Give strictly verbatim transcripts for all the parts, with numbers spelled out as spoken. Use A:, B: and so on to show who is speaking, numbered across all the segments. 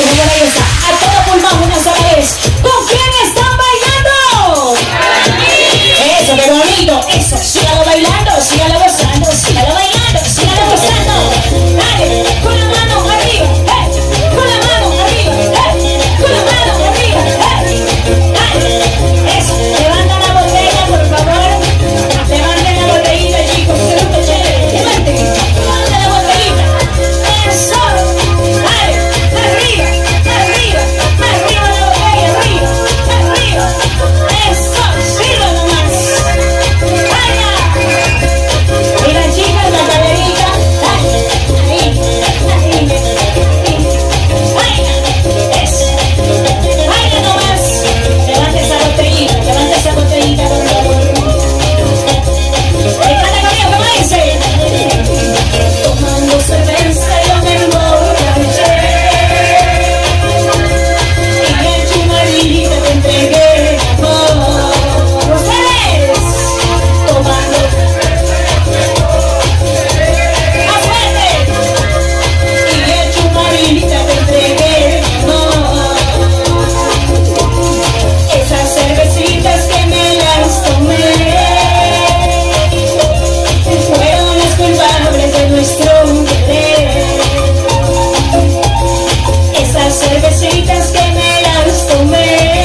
A: por ahí está. A todo pulmón una sola vez. ¿Con quién están bailando? Eso, qué bonito. Eso, sígalo bailando, sígalo gozando, sígalo bailando, sígalo gozando. Dale, con la mano arriba, eh, con la mano arriba, eh, con la mano arriba, eh. Dale, eso, levanta la botella, por favor. Levanten la botellita, chicos, se lo que chévere. Levanten, levanten la botellita. Eso, dale, arriba, arriba, arriba la botella, arriba, arriba. Eso, sirva nomás. Vaya. Y las chicas, la caderita, dale, ahí, ahí, ahí. Vaya, eso. Vaya nomás. Levante esa botellita, levante esa botellita, por favor. Canta conmigo, ¿cómo dice? Tomando cerveza yo me emborraché y en chumarita te entregué amor. Ustedes tomando más fuerte y en chumarita te entregué amor. Esas cervecitas que me las tomé fueron las culpables de nuestro querer. Esas cervecitas que me las tomé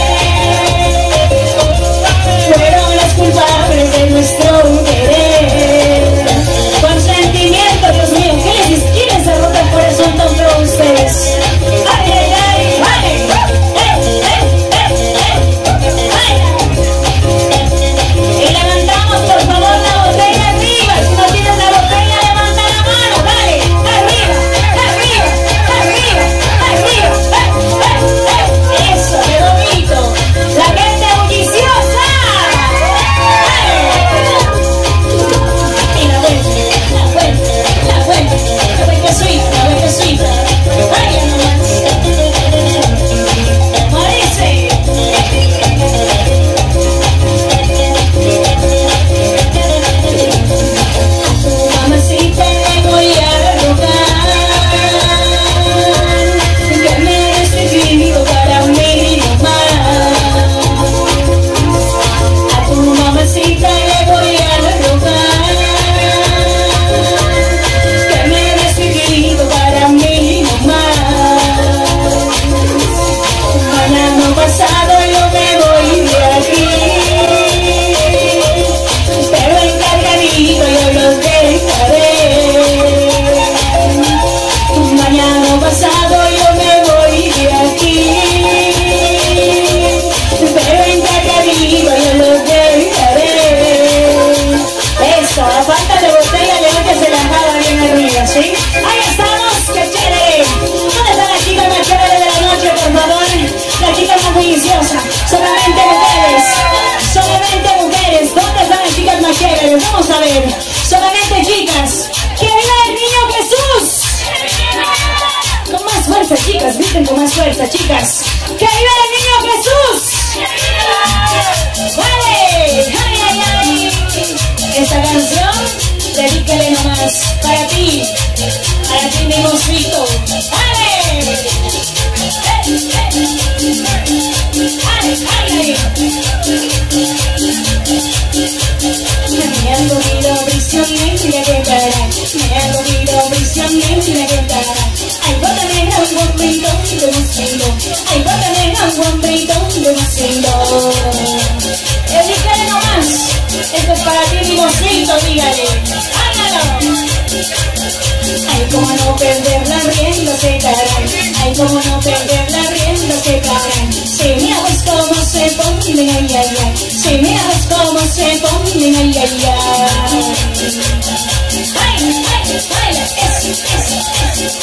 A: fueron las culpables de nuestro querer. Con sentimiento, Dios mío, ¿qué les quieren se rota el corazón tanto ustedes? ¡Ay, ay, ay! ¡Ay! ¡Eh, eh, eh, eh! ¡Ay! Y levantamos, por favor, la botella arriba. Si no tienes la botella, levanta la mano. Dale, arriba, arriba, arriba, arriba. Eh, eh, eh. Eso, qué bonito. La gente bulliciosa. Y la vuelta, la vuelta, la vuelta, la vuelta suiza, la vuelta suiza. Vaya nomás. ¿Cómo dice? A tu mamacita le voy a rogar que me des vivido para mí nomás. A tu mamacita le voy a rogar que me des vivido para mí nomás. Mañana pasado yo me voy de aquí, pero encargadito yo los dejaré. Mañana pasado yo me voy de aquí, pero encargadito yo los dejaré. Eso, a falta de botella, levántese la java bien arriba, ¿sí? Ahí estamos, qué chévere. ¿Dónde está la chica más chévere de la noche, por favor? La chica más bulliciosa. Solamente mujeres, solamente mujeres. ¿Dónde están las chicas más chéveres? Vamos a ver. Solamente chicas. ¡Que viva el niño Jesús! Con más fuerza, chicas, griten con más fuerza, chicas. ¡Que viva el niño Jesús! ¡Vale! ¡Ay, ay, ay! Esta canción, dedícale nomás para ti, para ti mi mosquito. ¡Vale! ¡Eh, eh! ¡Ay, ay, ay! Me han comido prisionero y la que cara. Me han comido prisionero y la que cara. Ay, bótame un bombito de mosquito. Ay, bótame un bombito de mosquito. Dedícale nomás. Esto es para ti mi mosquito, dígale. ¡Hágalo! Ay, cómo no perder la rienda, se caray. Ay, cómo no perder la rienda, se caray. Si mira pues cómo se ponen, ay, ay, ay. Si mira pues cómo se ponen, ay, ay, ay. Ay, ay, baila, eso, eso, eso.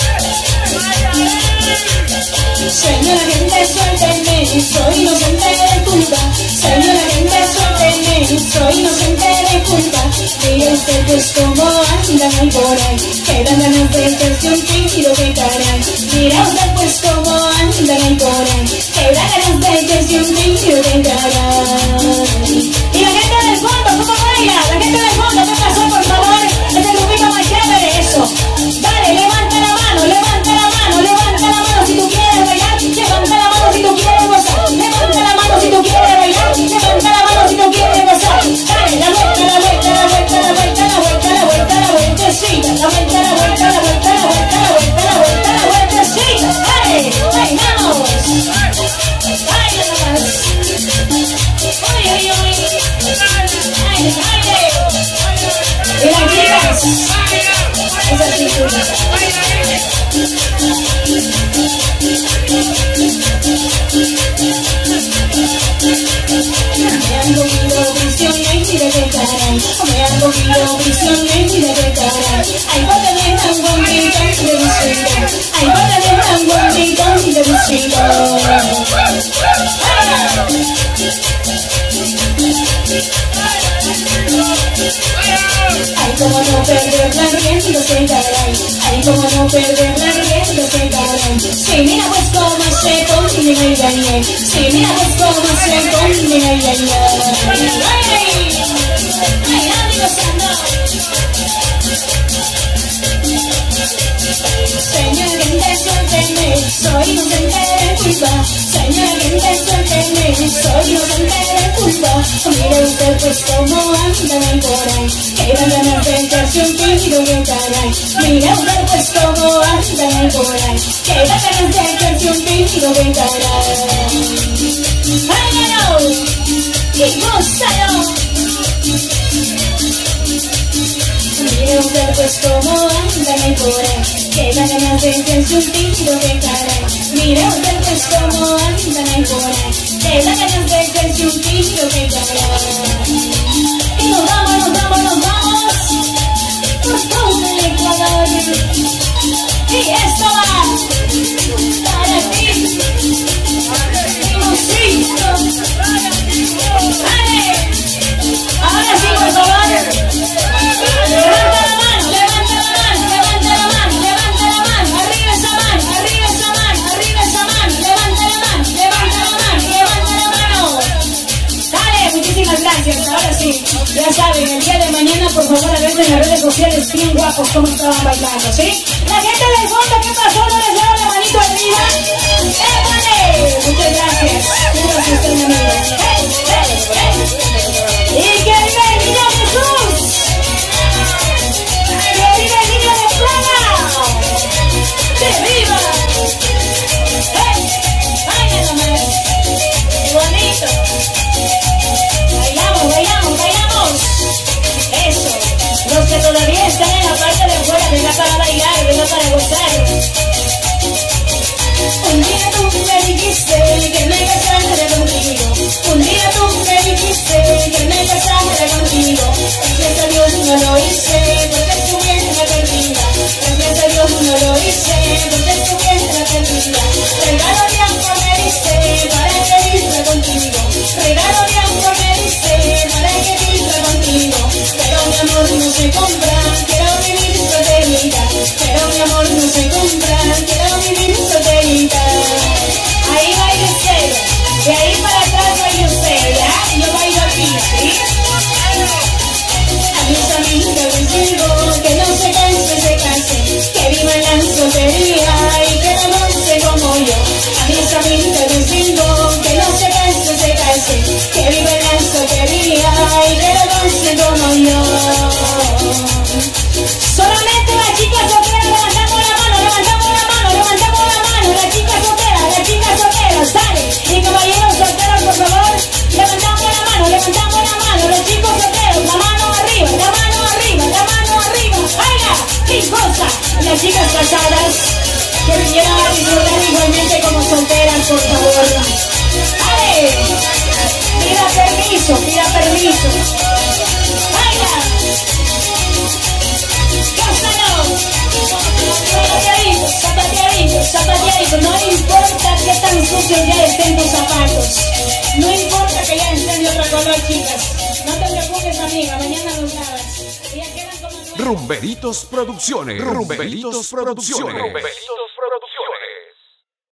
A: Señora gente, suélteme, soy inocente de culpa. Señora gente, suélteme, soy inocente de culpa. Diga usted pues cómo andan ahí por ahí, que dan ganas de hacerse un tiro de caray. Mira usted pues cómo andan ahí por ahí, que dan ganas de hacerse un tiro de caray. Y la gente del fondo, ¿cómo baila? La gente del fondo, ¿qué pasó, por favor? Este grupito más chévere, eso. Dale, levanta la mano, levanta la mano, levanta la mano si tú quieres bailar. han comido prisiones y de qué caray. Me han comido prisiones y de qué caray. Ay, bota de tan bonito y de visito. Ay, bota de tan bonito y de visito. Ay, como no perder la rienda se caray. Ay, como no perder la rienda se caray. Sí, mira pues cómo se combina y dañé. Sí, mira pues cómo se combina y dañé. Ay, ay, amigo santo. Señor, gente, suélteme, soy inocente de culpa. Señor, gente, suélteme, soy inocente de culpa. Mire usted pues cómo andan por ahí, que dan ganas de echarse un tiro que caray. Mire usted pues cómo andan por ahí, que dan ganas de echarse un tiro que caray. ¡Hágalo! ¡Y gózalo! Mire usted pues cómo andan por ahí, que dan ganas de echarse un tiro que caray. Mire usted pues cómo andan por ahí, que dan ganas de echarse un tiro que caray. Y nos vamos, nos vamos, nos vamos por todo el Ecuador. Y esto va para ti, Timocito. ¡Vale! Ahora sí, por favor. Levanta la mano, levanta la mano, levanta la mano, levanta la mano. Arriba esa mano, arriba esa mano, arriba esa mano. Levanta la mano, levanta la mano, levanta la mano. Dale, muchísimas gracias. Ahora sí, ya saben, el día de mañana, por favor, a ver en las redes sociales bien guapos cómo estaban bailando, ¿sí? La gente del fondo, ¿qué pasó? ¿No les dieron la manito arriba? ¡Épale! Muchas gracias. Gracias a usted, mi amigo. ¡Hey, hey, hey! ¡Y que vive el niño Jesús! ¡Que vive el niño de Praga! ¡Que viva! ¡Hey! ¡Vaya nomás! ¡Qué bonito! ¡Bailamos, bailamos, bailamos! ¡Eso! Los que todavía están en la parte de afuera, venga para bailar, venga para gozar. Un día tú me dijiste que me casara contigo. Un día tú me dijiste que me casara contigo. Gracias a Dios no lo hice porque estuviera perdida. Gracias a Dios no lo hice porque estuviera perdida. Regalo de amor me diste para que viva contigo. Regalo de amor me diste para que viva contigo. Pero mi amor no se compra, quiero vivir solterita. Pero mi amor no se compra, quiero vivir solterita. Ahí baila usted, de ahí para atrás baila usted, ¿ya? Yo bailo aquí, ¿sí? A mis amigas les digo que no se canse, se canse, que viva en la soltería y que no goce como yo. A mis amigas les digo que no se canse, se canse, que viva en la soltería y que no goce como yo. Solamente las chicas solteras levantamos la mano, levantamos la mano, levantamos la mano, las chicas solteras, las chicas solteras, sale. Y caballeros solteros, por favor, levantamos la mano, levantamos la mano, los chicos solteros, la mano arriba, la mano arriba, la mano arriba, ¡vaya! ¡Qué cosa! Las chicas casadas que vinieron a disfrutar igualmente como solteras, por favor. ¡Vale! Pida permiso, pida permiso. ¡Vaya! Zapateaditos, zapateaditos, zapateaditos. No importa qué tan sucios ya estén tus zapatos. No importa que ya estén de otro color, chicas. No te preocupes, amiga, mañana los lavas. Ya quedan como nuevos.
B: Rumberitos Producciones. Rumberitos Producciones.